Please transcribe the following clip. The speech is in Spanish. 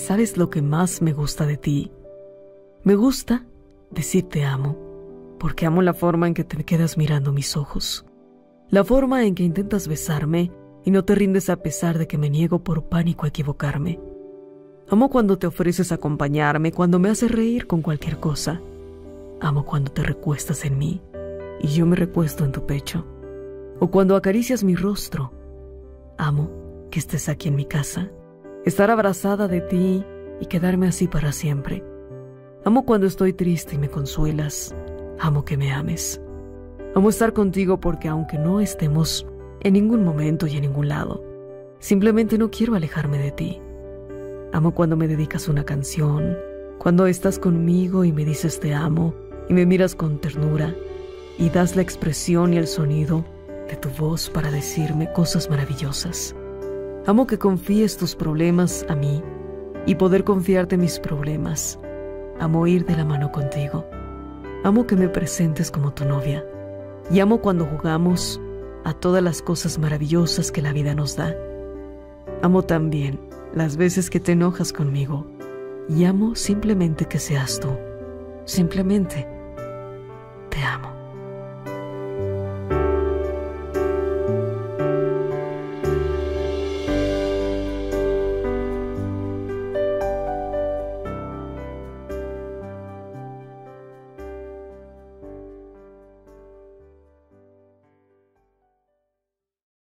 ¿Sabes lo que más me gusta de ti? Me gusta decir te amo, porque amo la forma en que te quedas mirando mis ojos, la forma en que intentas besarme y no te rindes a pesar de que me niego por pánico a equivocarme. Amo cuando te ofreces acompañarme, cuando me haces reír con cualquier cosa. Amo cuando te recuestas en mí y yo me recuesto en tu pecho, o cuando acaricias mi rostro. Amo que estés aquí en mi casa, estar abrazada de ti y quedarme así para siempre. Amo cuando estoy triste y me consuelas. Amo que me ames. Amo estar contigo porque aunque no estemos en ningún momento y en ningún lado, simplemente no quiero alejarme de ti. Amo cuando me dedicas una canción, cuando estás conmigo y me dices te amo y me miras con ternura y das la expresión y el sonido de tu voz para decirme cosas maravillosas. Amo que confíes tus problemas a mí y poder confiarte mis problemas. Amo ir de la mano contigo. Amo que me presentes como tu novia. Y amo cuando jugamos a todas las cosas maravillosas que la vida nos da. Amo también las veces que te enojas conmigo. Y amo simplemente que seas tú. Simplemente te amo.